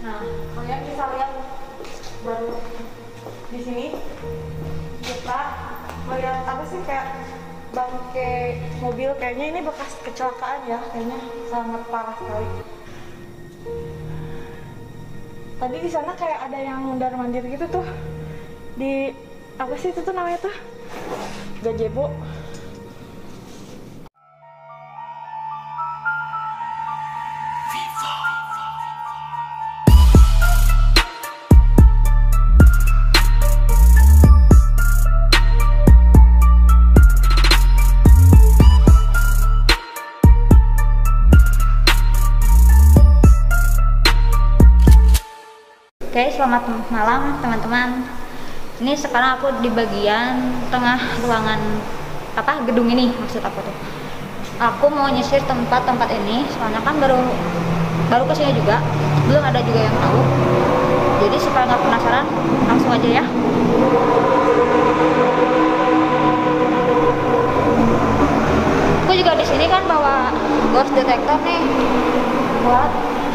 Nah, kalian bisa lihat baru di sini kita melihat apa sih, kayak bangke mobil. Kayaknya ini bekas kecelakaan ya, kayaknya sangat parah sekali. Tadi di sana kayak ada yang mondar-mandir gitu tuh, di apa sih itu tuh namanya tuh, gazebo. Oke, selamat malam teman-teman. Ini sekarang aku di bagian tengah ruangan gedung ini, maksud aku tuh. Aku mau nyisir tempat-tempat ini, soalnya kan baru kesini juga, belum ada juga yang tahu. Jadi supaya nggak penasaran, langsung aja ya. Aku juga di sini kan bawa ghost detector nih, buat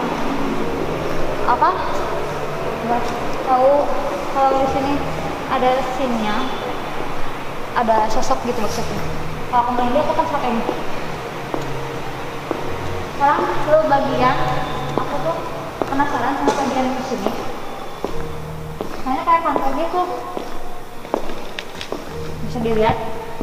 buat tahu kalau di sini ada scene-nya, ada sosok gitu maksudnya. Kalau kemarin dia aku kan pakai ini. Sekarang lu bagian, aku tuh penasaran sama bagian di sini. Kayaknya kayak kantor gitu, bisa dilihat.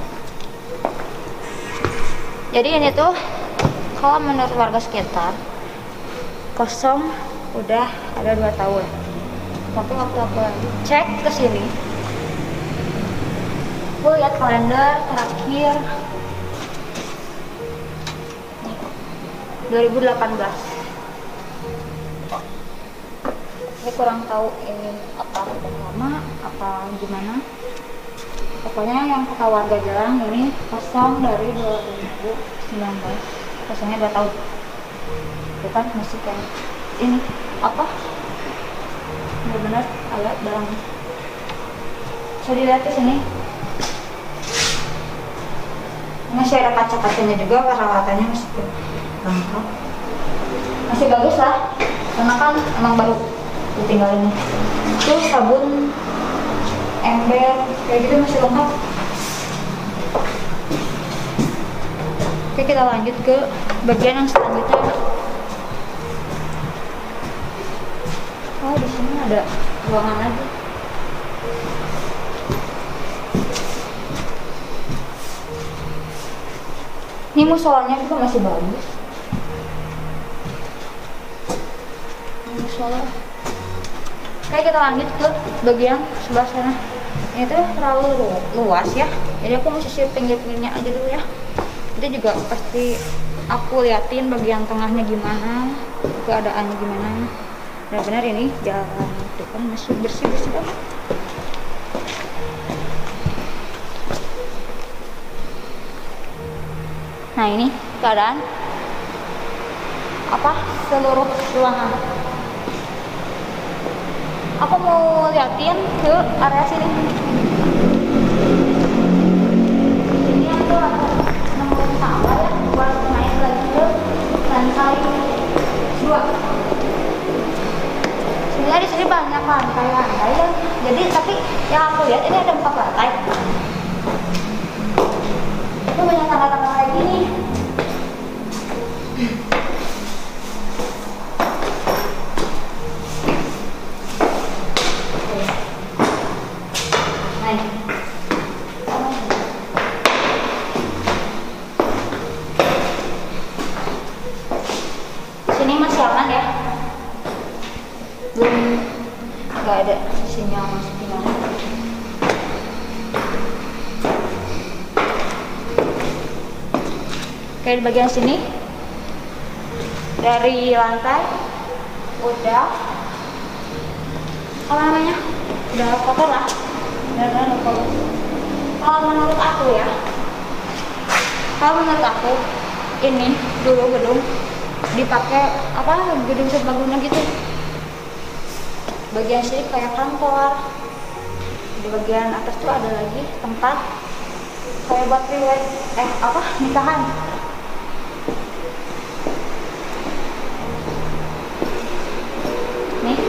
Jadi ini tuh kalau menurut warga sekitar kosong udah ada 2 tahun. Tapi waktu aku cek ke sini, aku lihat kalender terakhir 2018. Saya kurang tahu ini apa udah lama apa gimana. Pokoknya yang kata warga jalan ini kosong dari 2019, kosongnya 2 tahun. Itu kan masih kayak ini benar-benar agak dalam. Bisa dilihat di sini masih ada kaca-kacanya juga, warna-warnanya masih lengkap, masih bagus lah, karena kan emang baru ditinggalin. Itu sabun, ember kayak gitu masih lengkap. Oke, kita lanjut ke bagian yang selanjutnya. Oh, di sini ada ruangan lagi. Ini musolanya juga masih bagus. Ini musola. Oke, kita lanjut ke bagian sebelah sana. Ini tuh terlalu luas ya, jadi aku mau sisir pinggir-pinggirnya aja dulu ya. Itu juga pasti aku liatin bagian tengahnya gimana, keadaannya gimana. Benar-benar ini jalan depan masih bersih-bersih banget. Nah, ini keadaan seluruh ruangan. Aku mau liatin ke area sini. Ini aku nemuin tangga ya, buat naik lagi ke lantai 2. Sebenarnya di sini banyak lantai ya. Jadi tapi yang aku lihat ini ada 4 lantai. Itu banyak tangga-tangga kayak gini. Sini masih aman ya, belum nggak ada sinyal masuk gimana. Oke, di bagian sini dari lantai udah udah kotor lah, udah kotor. Kalau menurut aku ini dulu gedung dipakai gedung serbaguna gitu. Bagian sini kayak kantor, di bagian atas tuh ada lagi tempat kayak buat nikahan. Nih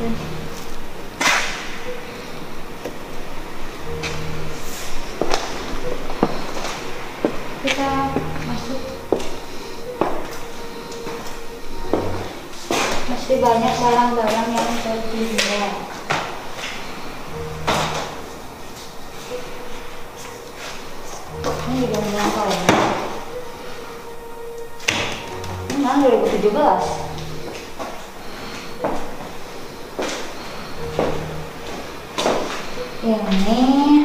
Kita masuk. Masih banyak barang-barang yang tertinggal. Ini juga menangkal ya. Ini tahun 2017. Ini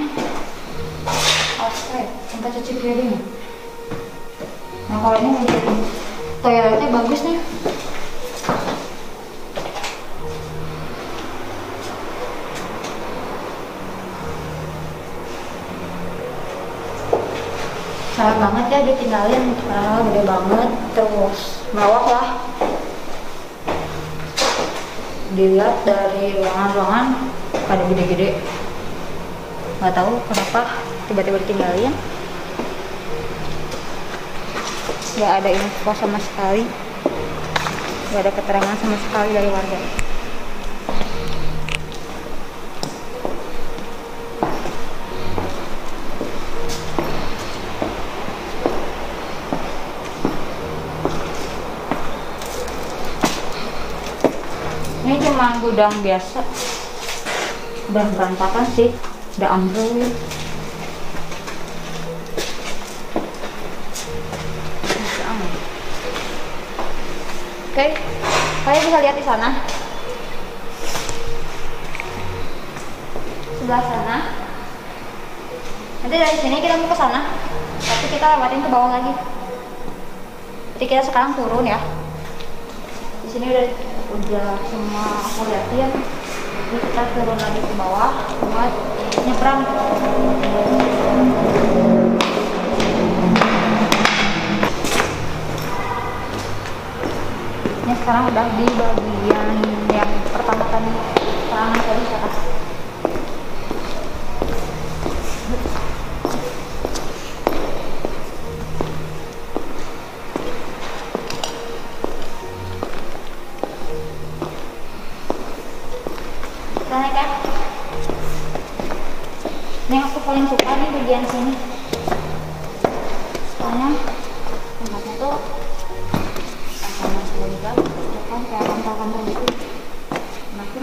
outlet tempat cuci piring. Nah kalau ini menjadi toiletnya bagus nih. Sayang banget ya ditinggalin karena gede banget, terus mewah lah. Dilihat dari ruangan-ruangan pada gede-gede, nggak tahu kenapa tiba-tiba ditinggalin. Nggak ada info sama sekali, nggak ada keterangan sama sekali dari warga. Ini cuma gudang biasa, udah berantakan sih, udah ambrol. Oke, kalian bisa lihat di sana, sebelah sana. Nanti dari sini kita mau ke sana, tapi kita lewatin ke bawah lagi. Jadi kita sekarang turun ya. Di sini udah semua aku liatin. Jadi kita turun lagi ke bawah buat nyebrang. Ini sekarang udah di bagian yang pertama tadi, sekarang tadi ke atas. Naik ya. Ini yang aku paling suka nih bagian sini. Soalnya tempatnya tuh sama sekali kan, kayak kantor-kantor gitu. Makin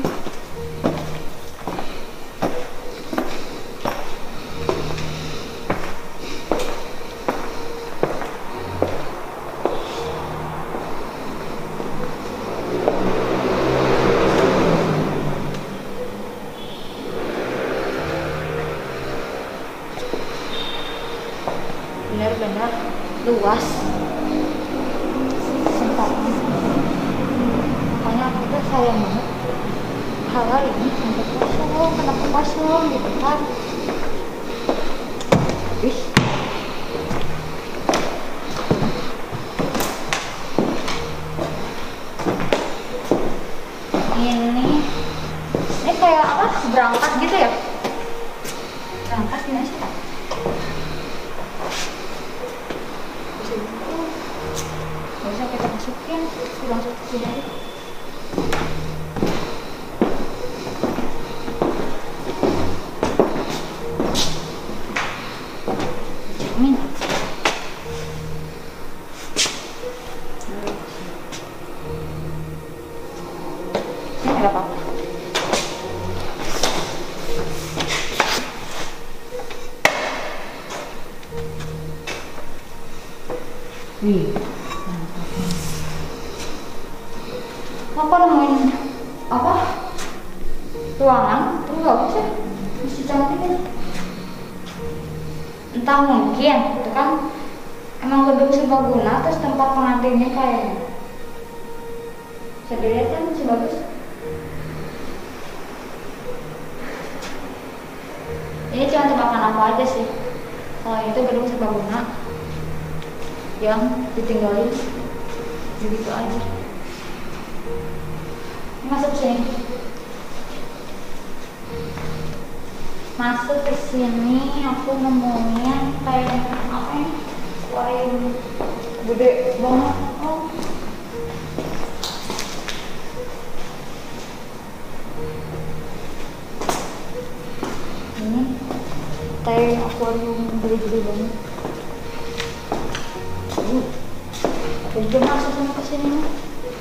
benar-benar luas tempatnya. Makanya aku tuh sayang banget hal ini sampai kosong, kenapa kosong gitu kan. Wih, ini kayak apa, berangkat gitu ya, berangkat gimana sih Kak? Nggak usah kita masukin, langsung ke sini aja. Cermin. Ini ada apa? Wih, apa nemuin apa ruangan terus nggak bisa masih cantik kan? Entah mungkin itu kan emang gedung serbaguna terus tempat pengantinnya kayaknya. Bisa dilihat kan masih bagus. Ini cuma tebakan aku aja sih. Kalau itu gedung serbaguna yang ditinggalin begitu aja. Masuk sini. Masuk ke sini aku nemuin kayak apa ini? Aquarium gede banget. Oh. yang akuarium gede-gede banget. Aku juga masuk sama kesini mah.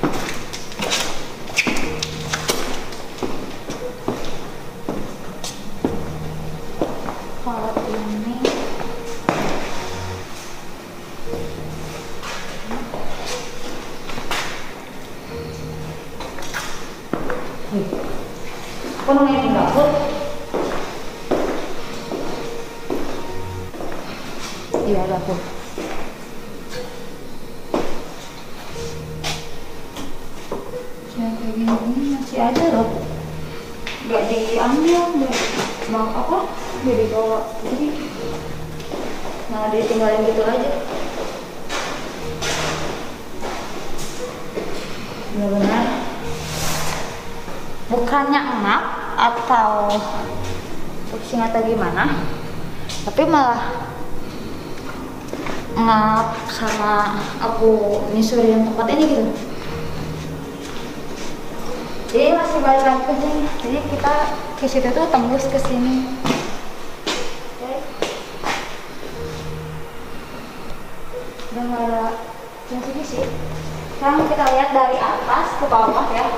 Kalau ini aku nungguin dapur. Iya dapur. Yang kayak gini masih ada loh. Gak diambil, mau apa? Jadi bawa. Jadi nah ditinggalin gitu aja. Benar-benar bukannya emak atau pusing atau gimana, tapi malah ngap sama aku nyusurin tempat ini gitu. Jadi masih balik lagi ke sini. Jadi kita ke situ tuh tembus ke sini. Oke. Udah nggak ada yang sini sih. Sekarang kita lihat dari atas ke bawah ya.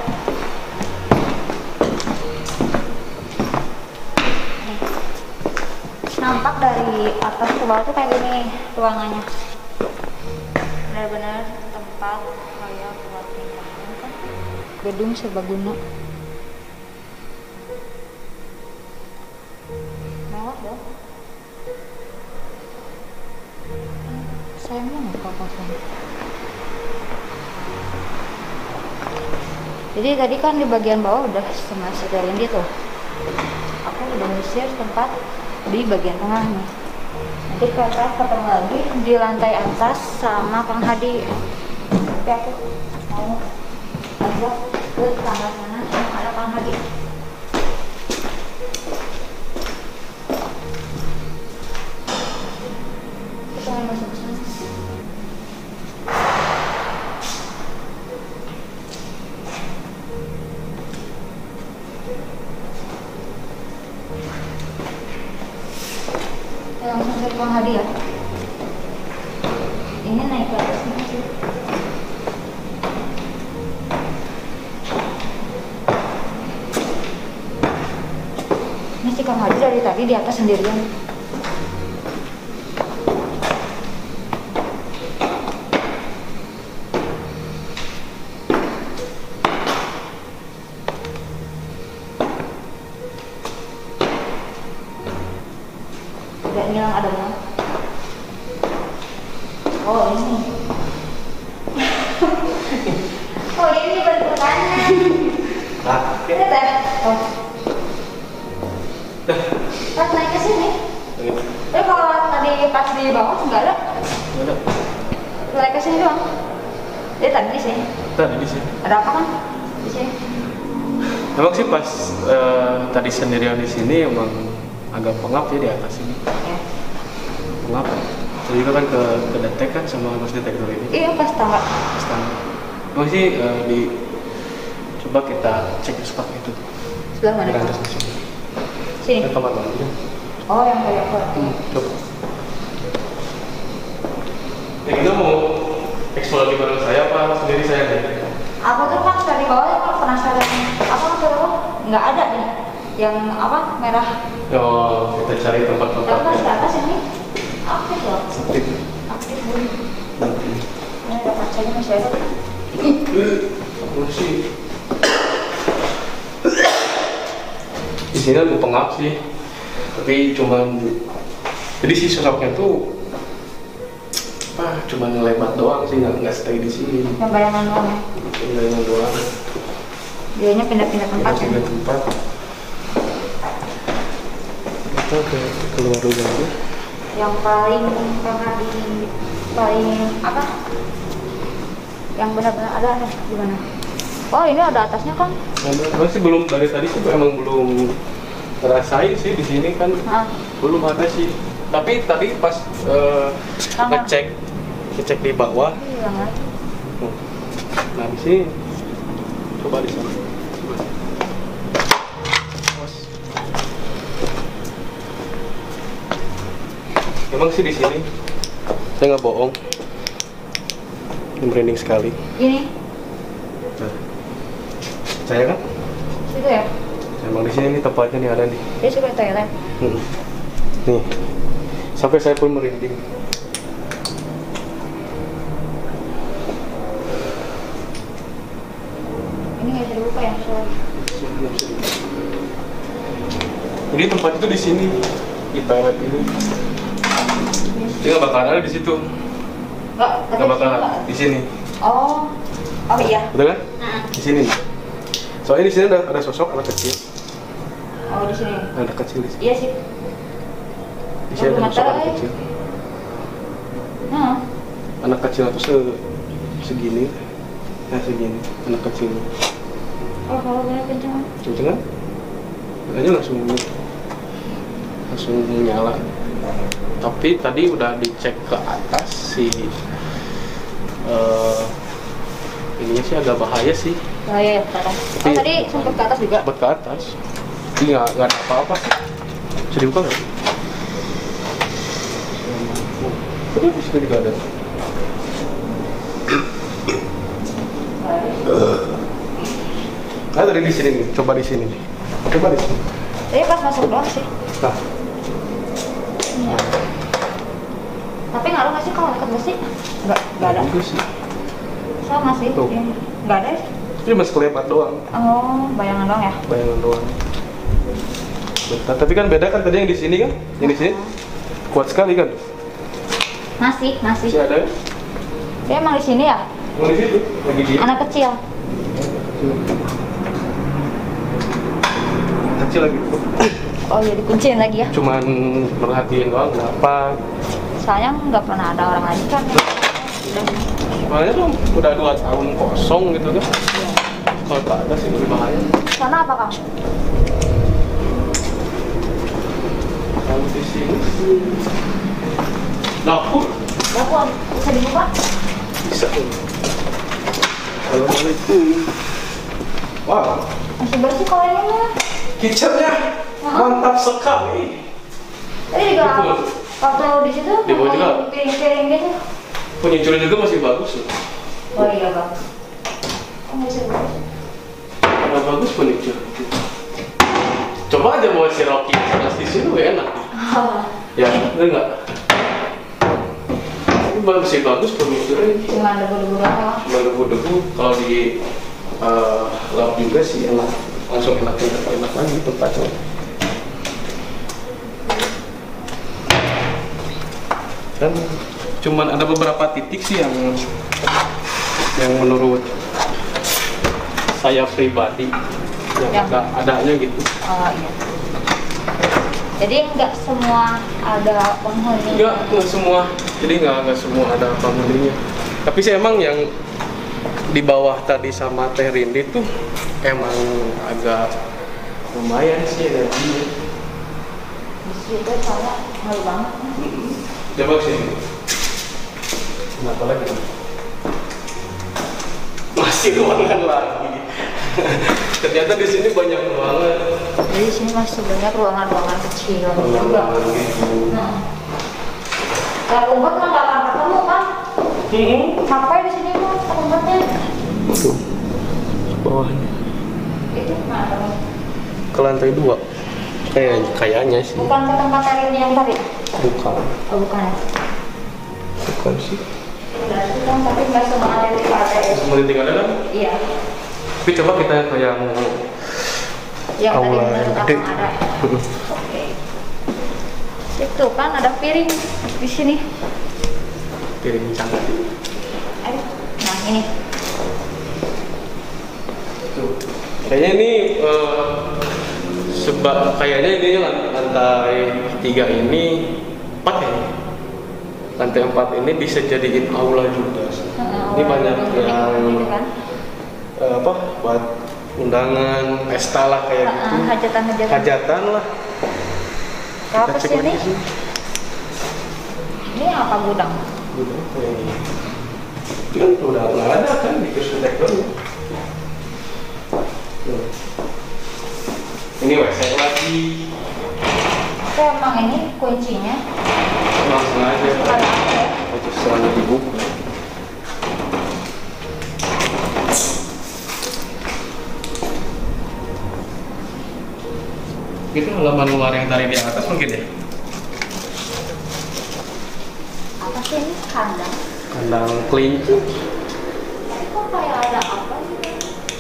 Nampak dari atas ke bawah tuh kayak gini ruangannya. Benar-benar tempat kayak buat nikahan kan. Gedung serbaguna. Mewah dong. Sayang banget kosong. Jadi tadi kan di bagian bawah udah sama setelin dia tuh. Aku udah ngusir tempat di bagian tengah nih. Nanti kita ketemu lagi di lantai atas sama Kang Hadi. Tapi aku mau ajak ke kamar sana yang ada Kang Hadi. Kita masuk ke sana. Langsung ke Kang Hadi ya. Ini naik ke atas nih sih. Ini si Kang Hadi dari tadi di atas sendirian. Tidak ngilang ada mana? Oh ini. Oh ini bentukannya. Ini teh. Oh. Pas naik ke sini. Tapi kalau tadi pas di bawah nggak ada. Ada. Naik ke sini doang. Dia tadi di sini. Tadi di sini. Ada apa kan? Di sini. Emang sih pas tadi sendirian di sini emang agak pengap ya di atas ini. Ya. Pengap. Terus juga kan ke detek kan sama mas detektor ini. Iya pas tangga. Sekarang. Emang sih coba kita cek spot itu. Sebelah mana? Di lantai sini. Sini. Ke kamar mandi. Oh yang kayak apa? Coba. Ya kita mau eksplor di bareng saya apa sendiri saya nih? Aku tuh kan dari bawah ya kalau penasaran apa tuh nggak ada nih yang apa merah. Oh, kita cari tempat-tempat Tapi pas di yang atas ini aktif loh. aktif. Aktif pun. Ini ada kacanya masih ada. Aku sih di sini aku pengap sih, tapi cuman jadi si sosoknya tuh apa cuman ngelebat doang sih, nggak stay di sini. Yang bayangan doang ya. Bayangan doang. Dianya pindah-pindah tempat ya. Pindah tempat. Kita keluar dulu aja. Yang paling karena di paling apa? Yang benar-benar ada nih gimana? Oh ini ada atasnya kan? Masih belum dari tadi sih emang belum ngerasain sih di sini kan. Belum ada sih. Tapi tadi pas ngecek di bawah. Iya nggak? Nah di sini coba di sana. Emang sih di sini, saya nggak bohong. Ini merinding sekali. Ini, Nah, saya kan, situ ya. emang di sini nih tempatnya nih ada nih. Dia suka toilet. Nih, sampai saya pun merinding. Ini nggak bisa dibuka ya, sorry. Jadi tempat itu di sini, di toilet ini. Dia nggak bakalan ada di situ, nggak bakalan di sini. Oh, oh iya. Betul kan? Di sini. Soalnya di sini ada sosok anak kecil. Oh di sini. Anak kecil di sini. Iya sih. Di sini ada sosok anak kecil. Nah, Anak kecil itu segini, nah segini, anak kecil. oh kalau benar kencang. Kenceng kan? Makanya langsung nyala. Tapi tadi udah dicek ke atas si ininya sih agak bahaya sih. Bahaya ya ke atas. Oh tadi sempat ke atas juga. Sempat ke atas. Ini nggak ada apa-apa sih. Bisa dibuka nggak? Tapi di sini juga ada. Ada di sini nih. Coba di sini nih. Coba di sini. Tapi pas masuk doang sih. Nah, Iya. Tapi ngaruh nggak sih kalau dekat besi? Nggak ada. bagus sih. Sama sih. Tuh. Iya. Nggak ada. Ini masih kelihatan doang. Oh, bayangan doang ya. Bayangan doang. Bentar, tapi kan beda kan tadi yang di sini kan? Yang di sini kuat sekali kan? Masih. Masih ada kan? Dia emang di sini ya? Yang di situ lagi dia. Anak kecil. Kecil lagi. Oh iya dikunciin lagi ya. Cuman merhatiin doang kenapa? Soalnya nggak pernah ada orang lagi kan. Soalnya tuh udah 2 tahun kosong gitu kan? Kalau tak ada sih lebih bahaya. Sana apa Kang? Kalau di sini dapur Dapur bisa dibuka? bisa. Assalamualaikum. Wah, Masih bersih kalau ini mah. kitchennya mantap sekali. Tadi juga Betul. waktu di situ Di bawah juga? piring-piring gitu. Penyucuran juga masih bagus loh. Oh iya Bang. Oh masih bagus. Udah bagus penyucur. Coba aja bawa si Rocky di sini enak. Ya, bener nggak? Ini masih bagus penyucurnya. Cuma debu-debu doang. Cuma debu-debu, kalau di lap juga sih enak. Langsung enak lagi tempatnya. Dan cuman ada beberapa titik sih yang menurut saya pribadi yang adanya gitu. Oh iya. Jadi nggak semua ada penghuni. Nggak semua. Jadi nggak semua ada penghuninya. Tapi sih emang yang di bawah tadi sama Teh Rindi tuh emang agak lumayan sih energinya. Di situ soalnya malu banget. Coba sini. Kenapa lagi? Masih ruangan lagi. Ternyata di sini banyak ruangan. Jadi di sini masih banyak ruangan-ruangan kecil juga. Ruangan gitu. Nah, ya umpet kan nggak akan ketemu kan? Sampai di sini mah umpetnya. Tuh, bawahnya. Itu mana? Ke lantai 2. Kayaknya sih. Bukan ke tempat Erin yang tadi? Bukan. Oh bukan ya? Bukan sih. Berarti kan tapi nggak semua ada di lantai. Semua tinggal ada kan? Iya. Tapi coba kita ke yang Yang tadi aula yang menurut gede. Akang ada. Oke. Itu kan ada piring di sini. Piring canggih. Aduh. Nah ini. Tuh. Kayaknya ini kayaknya ini lantai 3 ini 4 ya. Lantai 4 ini bisa jadiin aula juga. Ini banyak yang gitu kan? buat undangan, pesta lah kayak gitu. Hajatan-hajatan. Hajatan lah. Kalau Kita cek kesini, lagi sih. ini apa gudang? Udah, kayaknya. Kan udah nggak ada kan di arsitektur. Ini WC lagi. Oke, emang ini kuncinya. Langsung Itu halaman luar yang tadi di atas mungkin ya? Apa sih ini? Kandang. Kandang kelinci. Tapi kok kayak ada apa gitu?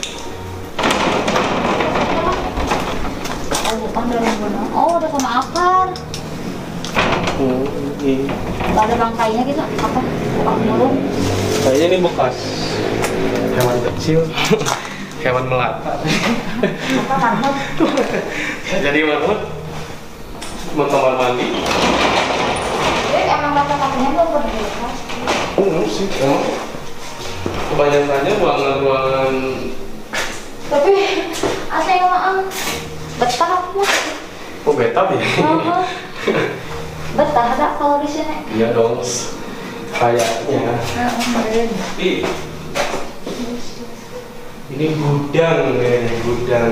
Oh bukan dari mana? Oh ada sama akar. Oh, ini. Gak ada bangkainya gitu? Apa? Bukan mulung? Kayaknya ini bekas hewan kecil. Hewan melata. Apa marmut? Jadi marmut mau kamar mandi. Jadi emang kata-katanya belum berbuka. Sih, emang kebanyakannya ruangan-ruangan. Tapi asli emang betah aku. Oh, betap ya? Oh, betah ada kalau di sini. Iya dong, kayaknya. Keren. Ih, ini gudang ya, gudang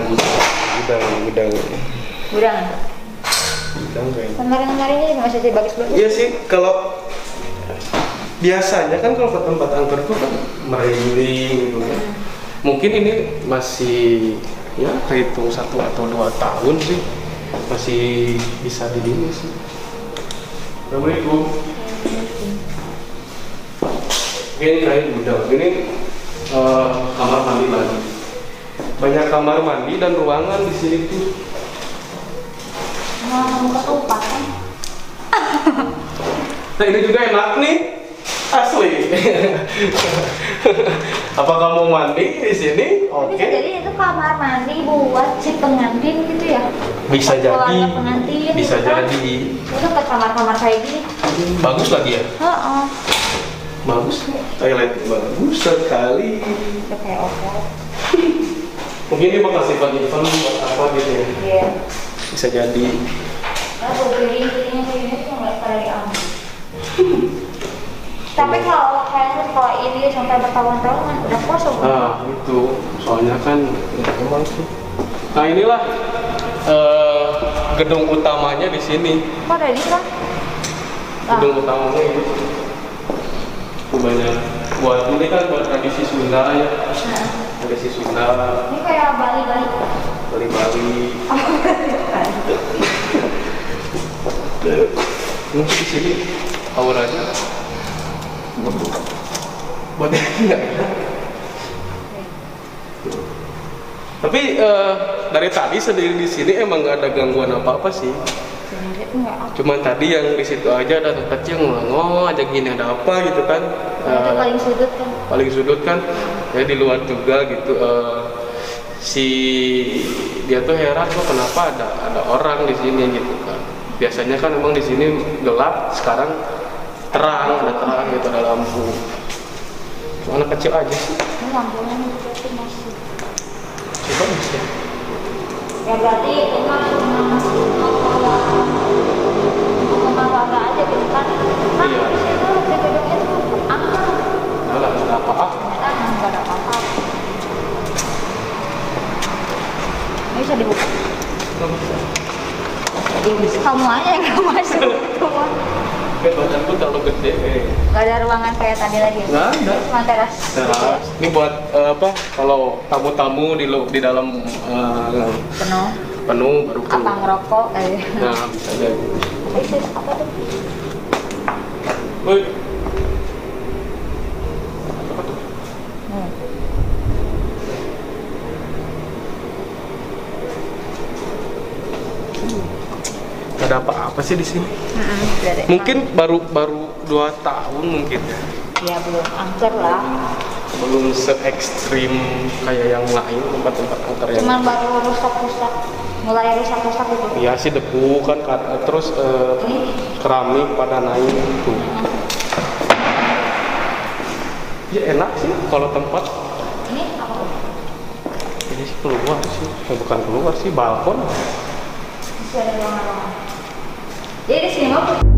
kayaknya. Kemarin-kemarin ini masih bagus-bagus. Iya sih, kalau biasanya kan kalau ke tempat angker itu kan merinding gitu kan. Mungkin ini masih ya terhitung 1 atau 2 tahun sih, masih bisa didini sih. Assalamualaikum. Ini kayak gudang, ini kamar mandi lagi. Banyak kamar mandi dan ruangan di sini tuh. Nah, kamu ketupat kan? Nah ini juga enak nih, asli. Apa kamu mandi di sini? Bisa Oke. jadi itu kamar mandi buat si pengantin gitu ya? Bisa Keluarga jadi. pengantin Bisa gitu kan? jadi. Itu ke kamar-kamar kayak gini. Bagus lagi ya? Heeh. Bagus nih. Toilet bagus sekali. Udah kayak oke. Mungkin ini bekas event buat apa gitu ya? Iya. Bisa jadi. Nah, tuh piring-piringnya kayak gini tuh nggak pada diambil. Tapi kalau ini sampai bertahun-tahun kan udah kosong. Nah itu, soalnya kan ya, emang sih. Nah inilah gedung utamanya di sini. Kok ada di kan? Gedung utamanya ini. Itu banyak buat ini kan buat tradisi Sunda ya. Nah, Tradisi Sunda, ini kayak Bali-Bali. Bali-Bali. Mungkin di sini auranya buat enggak ya? Tapi dari tadi sendiri di sini emang nggak ada gangguan apa-apa sih. Sendiri tuh nggak apa. Cuman tadi yang di situ aja ada anak kecil ngelengok aja gini ada apa gitu kan. Itu paling sudut kan. Paling sudut kan. Ya di luar juga gitu. Si dia tuh heran kok kenapa ada orang di sini gitu kan. Biasanya kan emang di sini gelap, sekarang terang, ada terang gitu, ada lampu. Cuma anak kecil aja sih. Ini lampunya juga tuh masih. Coba bisa. Ya berarti itu mah cuma warga aja gitu kan. Kan Iya. di situ di gedung itu angker. Enggak lah, nggak ada apa-apa. Ternyata nggak ada apa-apa. Ini bisa dibuka. Nggak bisa. Kamu aja yang nggak masuk semua. Kan badanku terlalu gede. Nggak ada ruangan kayak tadi lagi. Nggak ada. Cuma teras. Nah, ini buat apa? Kalau tamu-tamu di dalam Penuh. penuh baru Apa keluar. ngerokok? Nah, bisa jadi. Itu apa tuh? Woi. Hmm. Gak ada apa-apa sih di sini. Udah deh. Mungkin baru 2 tahun mungkin ya. Ya belum angker lah. Belum se-ekstrim kayak yang lain tempat-tempat angker yang. Cuman baru rusak-rusak. Mulai rusak-rusak gitu. Iya sih debu kan terus keramik pada naik itu. Ya enak sih kalau tempat. Ini apa tuh? Ini sih keluar sih, bukan keluar sih balkon. Masih ada ruangan-ruangan. Jadi di sini mah